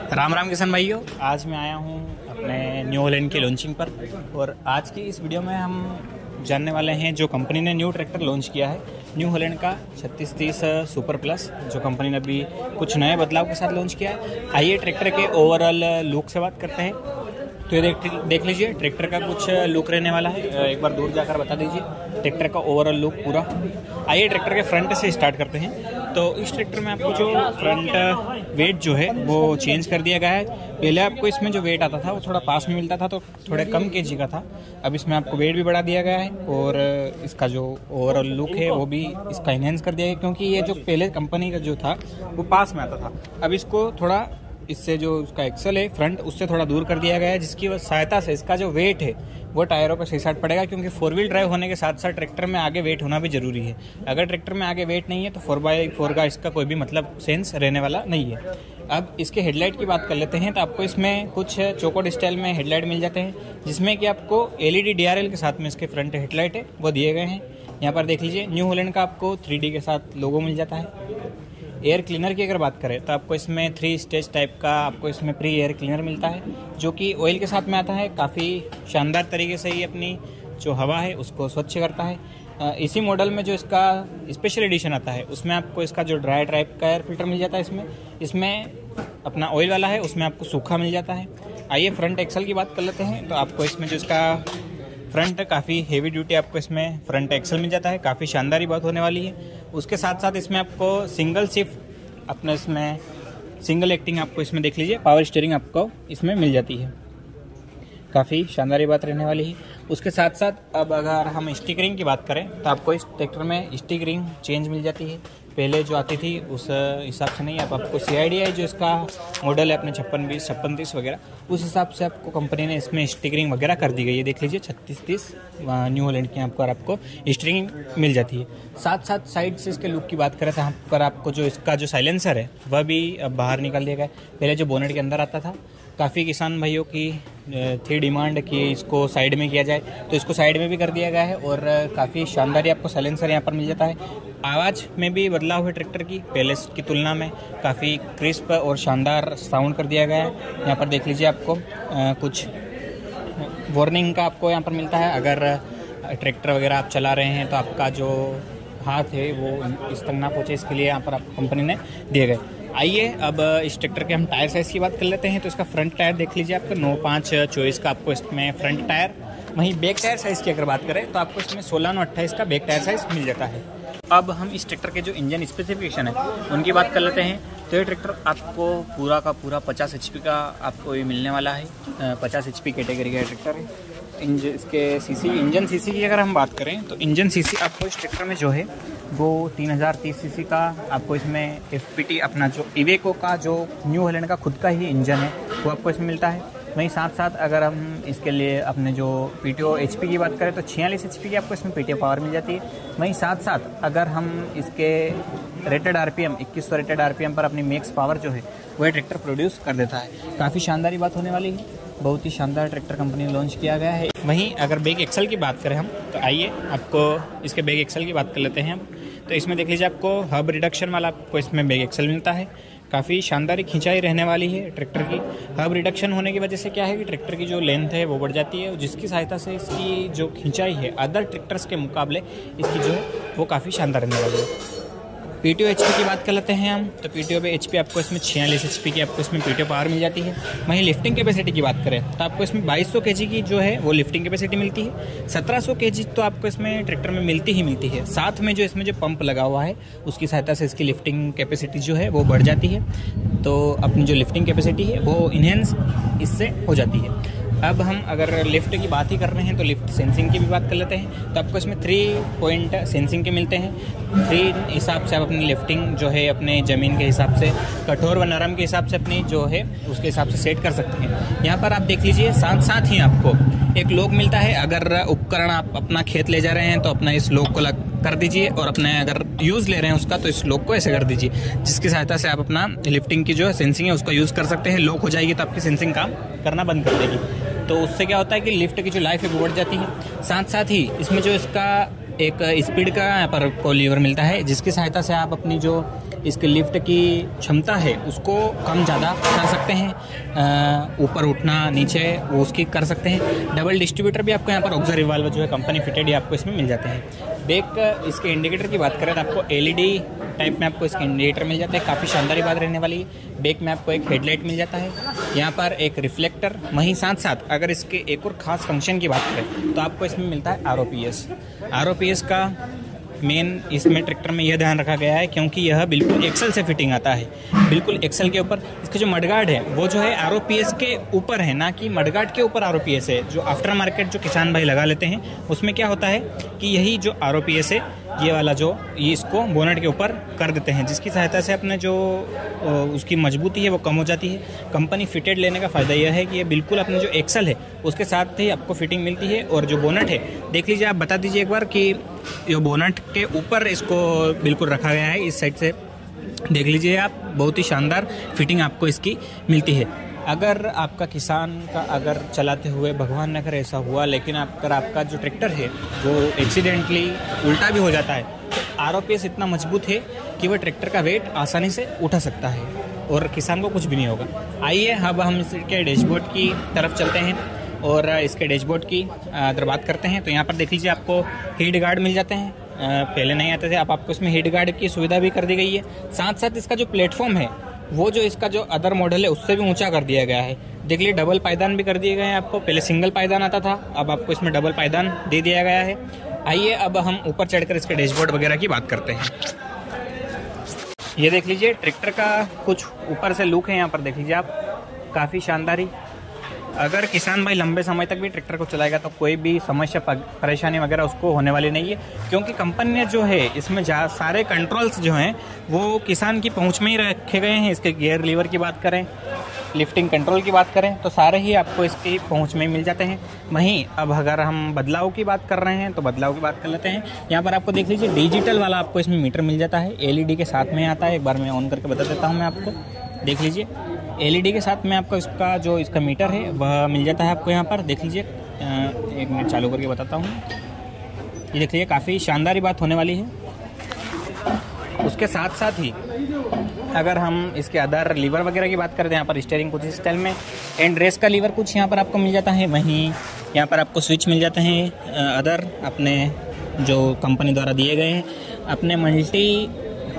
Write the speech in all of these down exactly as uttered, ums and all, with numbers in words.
राम राम किसान भाइयों, आज मैं आया हूँ अपने न्यू हॉलैंड की लॉन्चिंग पर। और आज की इस वीडियो में हम जानने वाले हैं जो कंपनी ने न्यू ट्रैक्टर लॉन्च किया है, न्यू हॉलैंड का छत्तीस तीस सुपर प्लस, जो कंपनी ने अभी कुछ नए बदलाव के साथ लॉन्च किया है। आइए ट्रैक्टर के ओवरऑल लुक से बात करते हैं। तो ये देख देख लीजिए, ट्रैक्टर का कुछ लुक रहने वाला है। एक बार दूर जाकर बता दीजिए ट्रैक्टर का ओवरऑल लुक पूरा। आइए ट्रैक्टर के फ्रंट से स्टार्ट करते हैं। तो इस ट्रैक्टर में आपको जो फ्रंट वेट जो है वो चेंज कर दिया गया है। पहले आपको इसमें जो वेट आता था वो थोड़ा पास में मिलता था, तो थोड़े कम केजी का था। अब इसमें आपको वेट भी बढ़ा दिया गया है और इसका जो ओवरऑल लुक है वो भी इसका इनहेंस कर दिया गया, क्योंकि ये जो पहले कंपनी का जो था वो पास में आता था। अब इसको थोड़ा इससे जो उसका एक्सल है फ्रंट, उससे थोड़ा दूर कर दिया गया है, जिसकी सहायता से इसका जो वेट है वो टायरों पर सही साथ पड़ेगा। क्योंकि फोर व्हील ड्राइव होने के साथ साथ ट्रैक्टर में आगे वेट होना भी जरूरी है। अगर ट्रैक्टर में आगे वेट नहीं है तो फोर बाई फोर का इसका कोई भी मतलब सेंस रहने वाला नहीं है। अब इसके हेडलाइट की बात कर लेते हैं। तो आपको इसमें कुछ चौकोट स्टाइल में हेडलाइट मिल जाते हैं, जिसमें कि आपको एलईडी डीआरएल के साथ में इसके फ्रंट हेडलाइट है वो दिए गए हैं। यहाँ पर देख लीजिए, न्यू हॉलैंड का आपको थ्री डी के साथ लोगो मिल जाता है। एयर क्लीनर की अगर बात करें तो आपको इसमें थ्री स्टेज टाइप का आपको इसमें प्री एयर क्लीनर मिलता है, जो कि ऑयल के साथ में आता है। काफ़ी शानदार तरीके से ही अपनी जो हवा है उसको स्वच्छ करता है। इसी मॉडल में जो इसका स्पेशल एडिशन आता है उसमें आपको इसका जो ड्राई टाइप का एयर फिल्टर मिल जाता है। इसमें इसमें अपना ऑयल वाला है, उसमें आपको सूखा मिल जाता है। आइए फ्रंट एक्सल की बात कर लेते हैं। तो आपको इसमें जो इसका फ्रंट काफ़ी हेवी ड्यूटी आपको इसमें फ्रंट एक्सल मिल जाता है। काफ़ी शानदार बात होने वाली है। उसके साथ साथ इसमें आपको सिंगल शिफ्ट अपने इसमें सिंगल एक्टिंग आपको इसमें देख लीजिए पावर स्टीयरिंग आपको इसमें मिल जाती है। काफ़ी शानदार बात रहने वाली है। उसके साथ साथ अब अगर हम स्टिकरिंग की बात करें तो आपको इस ट्रैक्टर में स्टिकरिंग चेंज मिल जाती है। पहले जो आती थी उस हिसाब से नहीं, अब आपको सी आई डी आई जो इसका मॉडल है अपने छप्पन बीस छप्पन तीस वगैरह, उस हिसाब से आपको कंपनी ने इसमें स्टिकरिंग वगैरह कर दी गई है। देख लीजिए छत्तीस तीस न्यू हॉलैंड की आपको और आपको स्टिकरिंग मिल जाती है। साथ साथ साइड से इसके लुक की बात करें तो यहाँ पर आपको जो इसका जो साइलेंसर है वह भी अब बाहर निकाल दिया गया है। पहले जो बोनेट के अंदर आता था, काफ़ी किसान भाइयों की थी डिमांड कि इसको साइड में किया जाए, तो इसको साइड में भी कर दिया गया है। और काफ़ी शानदार आपको साइलेंसर यहाँ पर मिल जाता है। आवाज़ में भी बदलाव है ट्रैक्टर की, पहले की तुलना में काफ़ी क्रिस्प और शानदार साउंड कर दिया गया है। यहाँ पर देख लीजिए, आपको आ, कुछ वार्निंग का आपको यहाँ पर मिलता है। अगर ट्रैक्टर वगैरह आप चला रहे हैं तो आपका जो हाथ है वो इस तक ना पहुँचे, इसके लिए यहाँ पर आप कंपनी ने दिए गए। आइए अब इस ट्रैक्टर के हम टायर साइज़ की बात कर लेते हैं। तो इसका फ्रंट टायर देख लीजिए, आपको नौ पाँच चौबीस का आपको इसमें फ्रंट टायर। वहीं बैक टायर साइज़ की अगर बात करें तो आपको इसमें सोलह नौ अट्ठाईस का बैक टायर साइज़ मिल जाता है। अब हम इस ट्रैक्टर के जो इंजन स्पेसिफिकेशन है उनकी बात कर लेते हैं। तो ये ट्रैक्टर आपको पूरा का पूरा पचास एच पी का आपको ये मिलने वाला है। पचास एच पी कैटेगरी का ट्रैक्टर है। इंज इसके सीसी इंजन सीसी की अगर हम बात करें तो इंजन सीसी आपको इस ट्रैक्टर में जो है वो तीन हज़ार तीस सीसी का आपको इसमें एफपीटी अपना जो इवेको का जो न्यू हॉलैंड का खुद का ही इंजन है वो आपको इसमें मिलता है। वहीं साथ साथ अगर हम इसके लिए अपने जो पीटीओ एचपी की बात करें तो छियालीस एचपी की आपको इसमें पीटीओ पावर मिल जाती है। वहीं साथ साथ अगर हम इसके रेटेड आरपीएम इक्कीस सौ रेटेड आरपीएम पर अपनी मैक्स पावर जो है वह ट्रैक्टर प्रोड्यूस कर देता है। काफ़ी शानदार बात होने वाली है। बहुत ही शानदार ट्रैक्टर कंपनी ने लॉन्च किया गया है। वहीं अगर बैक एक्सल की बात करें हम तो आइए आपको इसके बैक एक्सल की बात कर लेते हैं हम। तो इसमें देख लीजिए, आपको हब रिडक्शन वाला आपको इसमें बैक एक्सल मिलता है। काफ़ी शानदार खिंचाई रहने वाली है ट्रैक्टर की। हब रिडक्शन होने की वजह से क्या है कि ट्रैक्टर की जो लेंथ है वो बढ़ जाती है, जिसकी सहायता से इसकी जो खिंचाई है अदर ट्रैक्टर्स के मुकाबले इसकी जो है वो काफ़ी शानदार रहने वाली है। पीटीओ एचपी की बात कर लेते हैं हम। तो पीटीओ पे एचपी आपको इसमें छियालीस एचपी की आपको इसमें पीटीओ पावर मिल जाती है। वहीं लिफ्टिंग कैपेसिटी की बात करें तो आपको इसमें बाईस सौ केजी की जो है वो लिफ्टिंग कैपेसिटी मिलती है। सत्रह सौ केजी तो आपको इसमें ट्रैक्टर में मिलती ही मिलती है। साथ में जो इसमें जो पंप लगा हुआ है उसकी सहायता से इसकी लिफ्टिंग कैपेसिटी जो है वो बढ़ जाती है। तो अपनी जो लिफ्टिंग कैपेसिटी है वो इन्हेंस इससे हो जाती है। अब हम अगर लिफ्ट की बात ही कर रहे हैं तो लिफ्ट सेंसिंग की भी बात कर लेते हैं। तो आपको इसमें थ्री पॉइंट सेंसिंग के मिलते हैं। थ्री हिसाब से आप अपनी लिफ्टिंग जो है अपने ज़मीन के हिसाब से, कठोर व नरम के हिसाब से अपनी जो है उसके हिसाब से सेट कर सकते हैं। यहाँ पर आप देख लीजिए, साथ साथ ही आपको एक लॉक मिलता है। अगर उपकरण आप अपना खेत ले जा रहे हैं तो अपना इस लॉक को लग कर दीजिए, और अपने अगर यूज़ ले रहे हैं उसका तो इस लॉक को ऐसे कर दीजिए, जिसकी सहायता से आप अपना लिफ्टिंग की जो है सेंसिंग है उसका यूज़ कर सकते हैं। लॉक हो जाएगी तो आपकी सेंसिंग काम करना बंद कर देगी। तो उससे क्या होता है कि लिफ्ट की जो लाइफ है वो बढ़ जाती है। साथ साथ ही इसमें जो इसका एक स्पीड का यहाँ पर को लीवर मिलता है, जिसकी सहायता से आप अपनी जो इसके लिफ्ट की क्षमता है उसको कम ज़्यादा कर सकते हैं, ऊपर उठना नीचे वो उसकी कर सकते हैं। डबल डिस्ट्रीब्यूटर भी आपको यहाँ पर ऑक्सिलरी वाल्व जो है कंपनी फिटेड ही आपको इसमें मिल जाते हैं। बैक इसके इंडिकेटर की बात करें तो आपको एलईडी टाइप में आपको इसके इंडिकेटर मिल जाता है, काफ़ी शानदार बात रहने वाली है। बैक में आपको एक हेडलाइट मिल जाता है, यहाँ पर एक रिफ्लेक्टर, वहीं साथ साथ अगर इसके एक और ख़ास फंक्शन की बात करें तो आपको इसमें मिलता है R O P S. R O P S का मेन इसमें ट्रैक्टर में यह ध्यान रखा गया है क्योंकि यह बिल्कुल एक्सल से फिटिंग आता है, बिल्कुल एक्सल के ऊपर। इसके जो मडगार्ड है वो जो है आर ओ पी एस के ऊपर है, ना कि मडगार्ड के ऊपर आर ओ पी एस है। जो आफ्टर मार्केट जो किसान भाई लगा लेते हैं उसमें क्या होता है कि यही जो आर ओ पी एस है ये वाला जो ये इसको बोनट के ऊपर कर देते हैं, जिसकी सहायता से अपने जो उसकी मजबूती है वो कम हो जाती है। कंपनी फिटेड लेने का फ़ायदा यह है कि ये बिल्कुल अपने जो एक्सल है उसके साथ ही आपको फिटिंग मिलती है। और जो बोनट है देख लीजिए, आप बता दीजिए एक बार कि ये बोनट के ऊपर इसको बिल्कुल रखा गया है, इस साइड से देख लीजिए आप, बहुत ही शानदार फिटिंग आपको इसकी मिलती है। अगर आपका किसान का अगर चलाते हुए भगवान न करे ऐसा हुआ, लेकिन अगर आपका जो ट्रैक्टर है वो एक्सीडेंटली उल्टा भी हो जाता है तो आर ओ पी एस इतना मजबूत है कि वह ट्रैक्टर का वेट आसानी से उठा सकता है और किसान को कुछ भी नहीं होगा। आइए अब हम इसके डैशबोर्ड की तरफ चलते हैं और इसके डैशबोर्ड की अगर बात करते हैं तो यहाँ पर देख लीजिए आपको हीट गार्ड मिल जाते हैं, पहले नहीं आते थे, अब आपको इसमें हीट गार्ड की सुविधा भी कर दी गई है। साथ साथ इसका जो प्लेटफॉर्म है वो जो इसका जो अदर मॉडल है उससे भी ऊंचा कर दिया गया है। देख लीजिए डबल पायदान भी कर दिए गए हैं आपको, पहले सिंगल पायदान आता था, अब आपको इसमें डबल पायदान दे दिया गया है। आइए अब हम ऊपर चढ़कर इसके डैशबोर्ड वगैरह की बात करते हैं। ये देख लीजिए ट्रैक्टर का कुछ ऊपर से लुक है, यहाँ पर देख लीजिए आप, काफ़ी शानदारी। अगर किसान भाई लंबे समय तक भी ट्रैक्टर को चलाएगा तो कोई भी समस्या परेशानी वगैरह उसको होने वाली नहीं है, क्योंकि कंपनी ने जो है इसमें जा सारे कंट्रोल्स जो हैं वो किसान की पहुंच में ही रखे गए हैं। इसके गियर लीवर की बात करें, लिफ्टिंग कंट्रोल की बात करें तो सारे ही आपको इसकी पहुंच में मिल जाते हैं। वहीं अब अगर हम बदलाव की बात कर रहे हैं तो बदलाव की बात कर लेते हैं। यहाँ पर आपको देख लीजिए डिजिटल वाला आपको इसमें मीटर मिल जाता है, एल ई डी के साथ में आता है। एक बार मैं ऑन करके बता देता हूँ मैं आपको, देख लीजिए एल ई डी के साथ में आपको इसका जो इसका मीटर है वह मिल जाता है आपको यहाँ पर। देख लीजिए, एक मिनट चालू करके बताता हूँ। ये देख लीजिए काफ़ी शानदार बात होने वाली है। उसके साथ साथ ही अगर हम इसके अदर लीवर वगैरह की बात करते हैं, यहाँ पर स्टीयरिंग कुछ स्टाइल में, एंड रेस का लीवर कुछ यहाँ पर आपको मिल जाता है। वहीं यहाँ पर आपको स्विच मिल जाते हैं अदर अपने जो कंपनी द्वारा दिए गए हैं। अपने मल्टी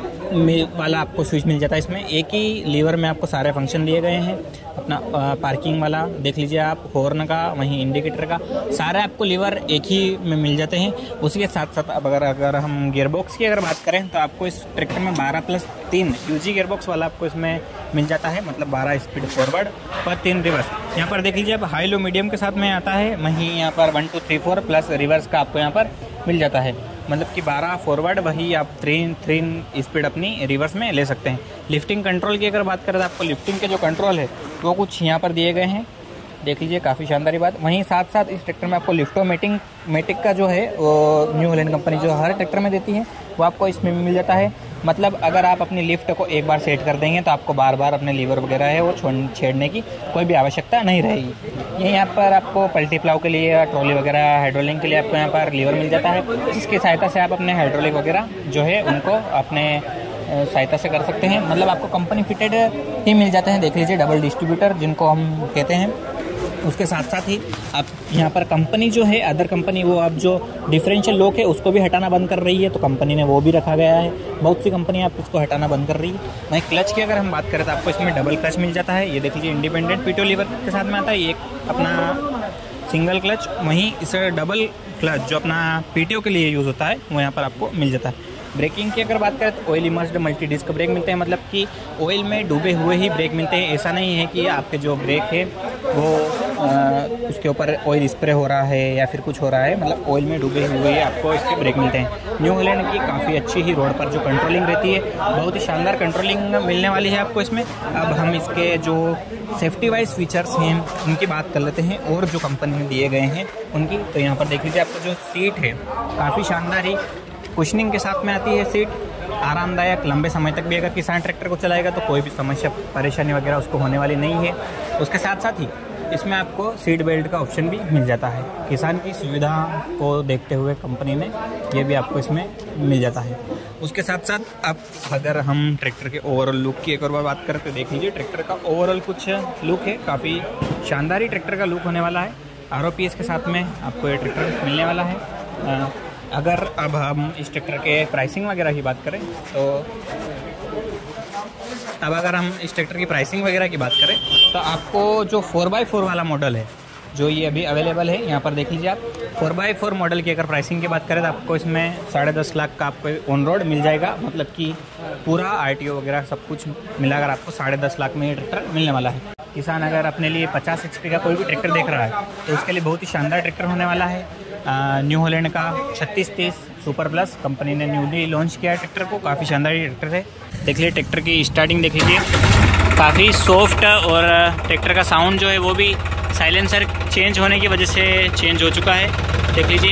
में वाला आपको स्विच मिल जाता है, इसमें एक ही लीवर में आपको सारे फंक्शन दिए गए हैं। अपना आ, पार्किंग वाला देख लीजिए आप, हॉर्न का, वहीं इंडिकेटर का, सारे आपको लीवर एक ही में मिल जाते हैं। उसी के साथ साथ अब अगर अगर हम गियरबॉक्स की अगर बात करें तो आपको इस ट्रैक्टर में बारह प्लस तीन यूजी गियरबॉक्स वाला आपको इसमें मिल जाता है, मतलब बारह स्पीड फॉरवर्ड पर तीन रिवर्स। यहाँ पर देख लीजिए अब हाई लो मीडियम के साथ में आता है। वहीं यहाँ पर one two three four plus reverse का आपको यहाँ पर मिल जाता है, मतलब कि बारह फॉरवर्ड, वही आप थ्री थ्री स्पीड अपनी रिवर्स में ले सकते हैं। लिफ्टिंग कंट्रोल की अगर बात करें तो आपको लिफ्टिंग के जो कंट्रोल है वो कुछ यहाँ पर दिए गए हैं, देख लीजिए काफ़ी शानदार बात। वहीं साथ साथ इस ट्रैक्टर में आपको लिफ्टोमेटिक मेटिक का जो है वो न्यू हॉलैंड कंपनी जो हर ट्रैक्टर में देती है वो आपको इसमें भी मिल जाता है। मतलब अगर आप अपनी लिफ्ट को एक बार सेट कर देंगे तो आपको बार बार अपने लीवर वगैरह है वो छेड़ने की कोई भी आवश्यकता नहीं रहेगी। ये यहाँ पर आपको पल्टी प्लाव के लिए, ट्रॉली वगैरह, हाइड्रोलिक के लिए आपको यहाँ पर लीवर मिल जाता है, जिसकी सहायता से आप अपने हाइड्रोलिक वगैरह जो है उनको अपने सहायता से कर सकते हैं। मतलब आपको कंपनी फिटेड ही मिल जाते हैं। देख लीजिए डबल डिस्ट्रीब्यूटर जिनको हम कहते हैं। उसके साथ साथ ही आप यहाँ पर कंपनी जो है अदर कंपनी वो आप जो डिफरेंशियल लॉक है उसको भी हटाना बंद कर रही है, तो कंपनी ने वो भी रखा गया है। बहुत सी कंपनी आप उसको हटाना बंद कर रही है। वहीं क्लच की अगर हम बात करें तो आपको इसमें डबल क्लच मिल जाता है। ये देख लीजिए इंडिपेंडेंट पीटो लीवर के साथ में आता है, एक अपना सिंगल क्लच, वहीं इस डबल क्लच जो अपना पीटीओ के लिए यूज़ होता है वो यहाँ पर आपको मिल जाता है। ब्रेकिंग की अगर बात करें तो oil immersed multi disc brake मिलते हैं, मतलब कि ऑयल में डूबे हुए ही ब्रेक मिलते हैं। ऐसा नहीं है कि आपके जो ब्रेक है वो आ, उसके ऊपर ऑयल स्प्रे हो रहा है या फिर कुछ हो रहा है, मतलब ऑयल में डूबे हुए ही आपको इसके ब्रेक मिलते हैं। न्यू हॉलैंड की काफ़ी अच्छी ही रोड पर जो कंट्रोलिंग रहती है, बहुत ही शानदार कंट्रोलिंग मिलने वाली है आपको इसमें। अब हम इसके जो सेफ्टी वाइज फीचर्स हैं उनकी बात कर लेते हैं और जो कंपनी ने दिए गए हैं उनकी। तो यहाँ पर देख लीजिए आपको जो सीट है काफ़ी शानदार ही कुशनिंग के साथ में आती है सीट, आरामदायक। लंबे समय तक भी अगर किसान ट्रैक्टर को चलाएगा तो कोई भी समस्या परेशानी वगैरह उसको होने वाली नहीं है। उसके साथ साथ ही इसमें आपको सीट बेल्ट का ऑप्शन भी मिल जाता है। किसान की सुविधा को देखते हुए कंपनी ने ये भी आपको इसमें मिल जाता है। उसके साथ साथ अब अगर हम ट्रैक्टर के ओवरऑल लुक की एक और बार बात करें तो देख लीजिए ट्रैक्टर का ओवरऑल कुछ लुक है, काफ़ी शानदार ही ट्रैक्टर का लुक होने वाला है। आर ओ पी एस के साथ में आपको ये ट्रैक्टर मिलने वाला है। आ, अगर अब हम इस ट्रैक्टर के प्राइसिंग वगैरह की बात करें तो अब अगर हम इस ट्रैक्टर की प्राइसिंग वगैरह की बात करें तो आपको जो फोर बाई फोर वाला मॉडल है जो ये अभी अवेलेबल है, यहाँ पर देख लीजिए आप फोर बाई फोर मॉडल की अगर प्राइसिंग की बात करें तो आपको इसमें साढ़े दस लाख का आपको ऑन रोड मिल जाएगा। मतलब कि पूरा आर टी ओ वगैरह सब कुछ मिलाकर आपको साढ़े दस लाख में ये ट्रैक्टर मिलने वाला है। किसान अगर अपने लिए पचास एच पी का कोई भी ट्रैक्टर देख रहा है तो उसके लिए बहुत ही शानदार ट्रैक्टर होने वाला है। आ, न्यू हॉलैंड का छत्तीस तीस सुपर प्लस कंपनी ने न्यूली लॉन्च किया है ट्रैक्टर को। काफ़ी शानदार ये ट्रैक्टर है। देख लीजिए ट्रैक्टर की स्टार्टिंग देख लीजिए, काफ़ी सॉफ्ट और ट्रैक्टर का साउंड जो है वो भी साइलेंसर चेंज होने की वजह से चेंज हो चुका है। देख लीजिए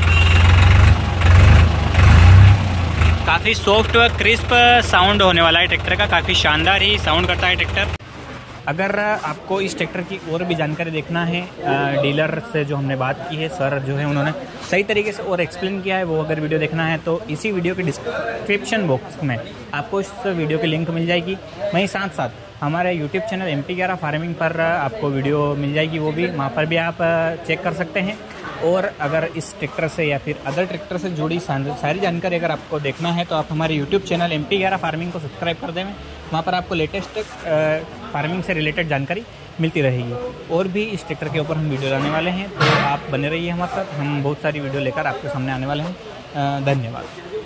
काफ़ी सॉफ्ट व क्रिस्प साउंड होने वाला है ट्रैक्टर का, काफ़ी शानदार ही साउंड करता है ट्रैक्टर। अगर आपको इस ट्रैक्टर की और भी जानकारी देखना है, डीलर से जो हमने बात की है, सर जो है उन्होंने सही तरीके से और एक्सप्लेन किया है, वो अगर वीडियो देखना है तो इसी वीडियो के डिस्क्रिप्शन बॉक्स में आपको इस वीडियो की लिंक मिल जाएगी। वहीं साथ साथ हमारे यूट्यूब चैनल एम टी ग्यारह फार्मिंग पर आपको वीडियो मिल जाएगी, वो भी वहाँ पर भी आप चेक कर सकते हैं। और अगर इस ट्रैक्टर से या फिर अदर ट्रैक्टर से जुड़ी सारी जानकारी अगर आपको देखना है तो आप हमारे यूट्यूब चैनल एम टी ग्यारह फार्मिंग को सब्सक्राइब कर दें। वहाँ पर आपको लेटेस्ट फार्मिंग से रिलेटेड जानकारी मिलती रहेगी। और भी इस ट्रैक्टर के ऊपर हम वीडियो लाने वाले हैं, तो आप बने रहिए हमारे साथ। हम बहुत सारी वीडियो लेकर आपके सामने आने वाले हैं। धन्यवाद।